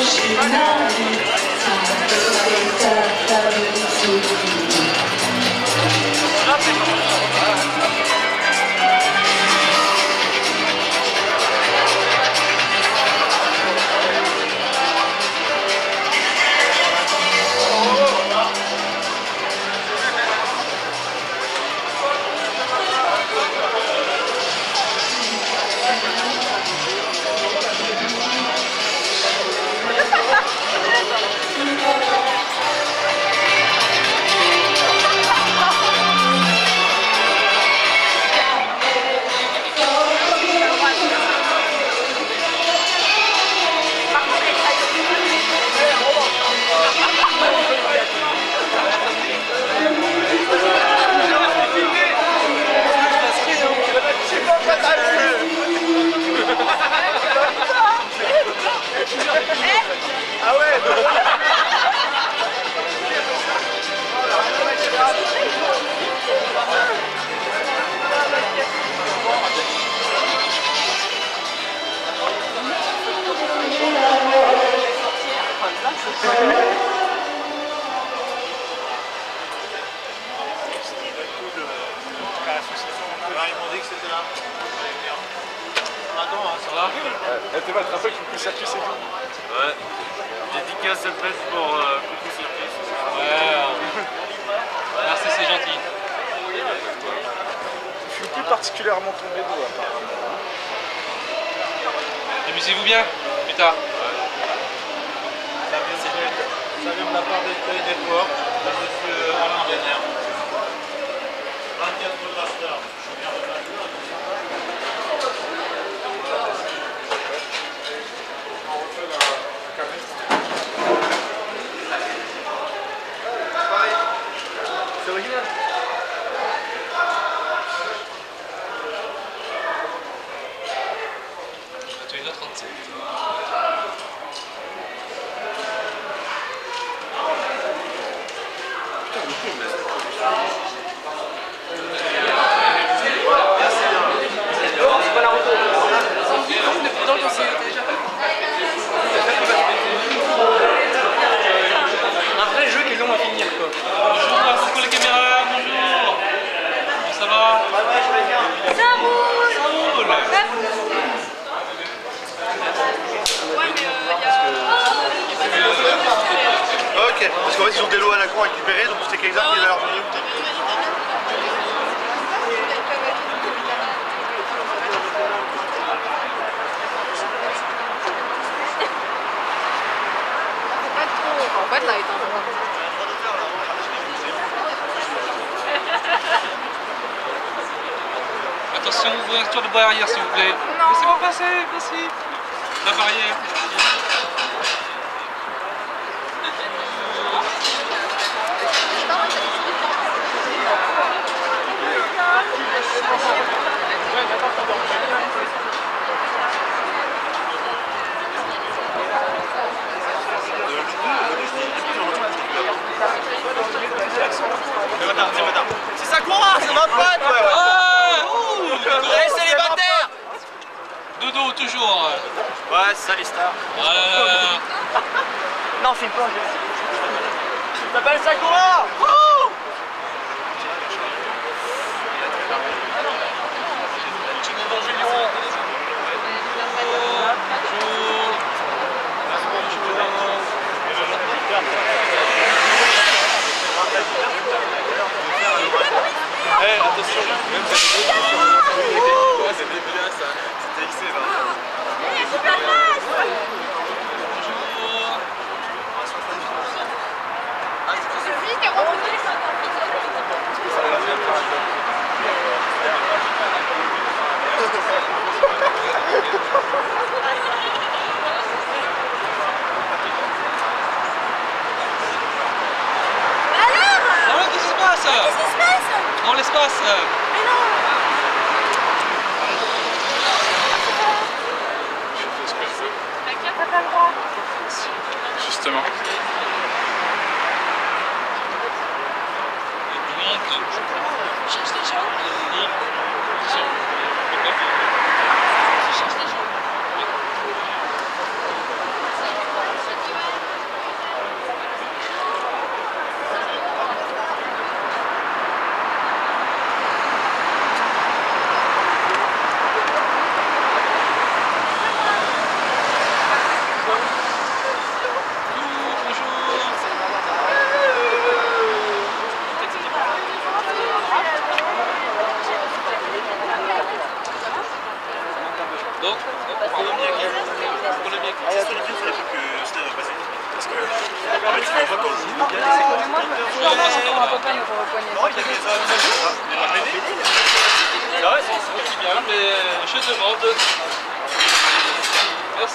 Ils m'ont dit que c'était là. Attends, ça va? Elle te va te rappeler que Coucou Circuit c'est tout. Ouais. Dédicace cette fête pour Coucou Circuit. Ouais. Merci, c'est gentil. Tu fais plus particulièrement ton vélo apparemment. Amusez-vous bien, plus tard. Ça vient de la part des Play Network, de monsieur Alain Vénère. 24 Master. C'est original. Tu es là 37. Un vrai jeu qui est long à finir quoi. Bonjour, c'est quoi la caméra? Bonjour. Comment ça va? Ça roule. Ça roule. Ouais, mais Ok, parce qu'en fait ils ont des lots à la con à récupérer, donc c'était quelqu'un qui va leur donner. En fait, là, il est en Attention, ouverture de barrière s'il vous plaît. Laissez-moi passer, merci. La barrière. C'est Sakura, c'est ma pote ouais. Ah, ouh, Elle est célibataire. Dodo toujours. Ouais, c'est ça les stars. Non, filme pas. Tu t'appelles Sakura. Eh, attention, même c'était bien ça. C'était excellent. Qu'est-ce qui se passe? Dans l'espace. Justement. Cherche des gens. Cherche des gens. moi, je me fais mon papa nous repoignait. C'est bien, mais je demande. Merci.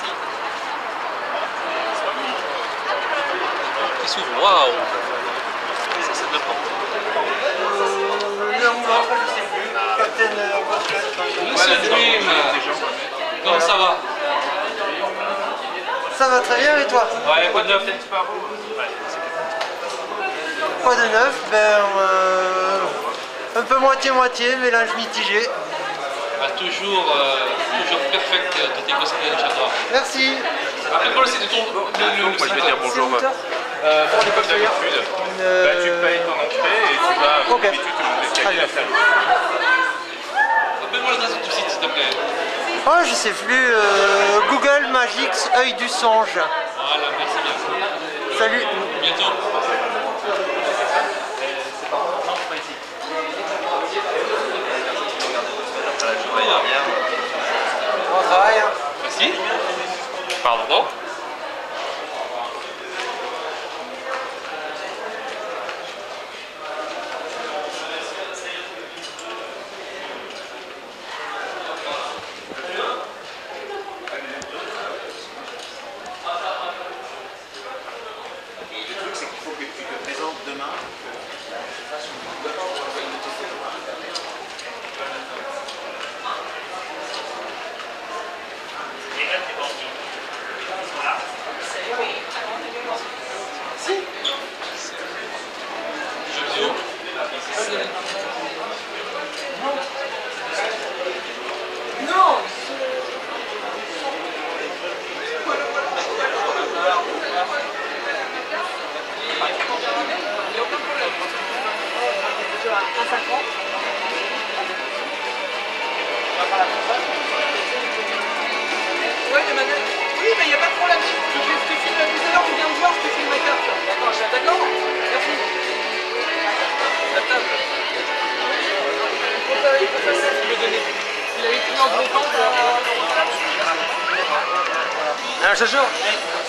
Qui s'ouvre, waouh! Ça, c'est de la porte. Monsieur Dream, comment ça va? Ça va très bien et toi? Ouais, quoi de neuf? Quoi de neuf? Un peu moitié-moitié, mélange mitigé. Ah, toujours perfect de tes conseils de Chadra. Merci. Après, voilà, c'est de ton. Moi, je vais dire bonjour. C'est Comme d'habitude, tu payes ton entrée et tu vas. Ok. Et tu te montes l'escalier, la salle. Rappelle-moi l'adresse de ton site, s'il te plaît. Oh, je sais plus. Google Magix œil du songe. Voilà, merci bien. Salut. Bientôt. Bon travail. Hein. Merci. Pardon. Et le truc, c'est qu'il faut que tu te présentes demain. Je vidéo. Non. À 5 ans. Ouais, les manettes. Oui, mais il n'y a pas de problème. Je te filme tout à l'heure, tu viens me voir, je te filme ma carte. D'accord, d'accord. Merci. La table. Il faut faire ça, il me donner. Il avait pris en gros temps. Un jour.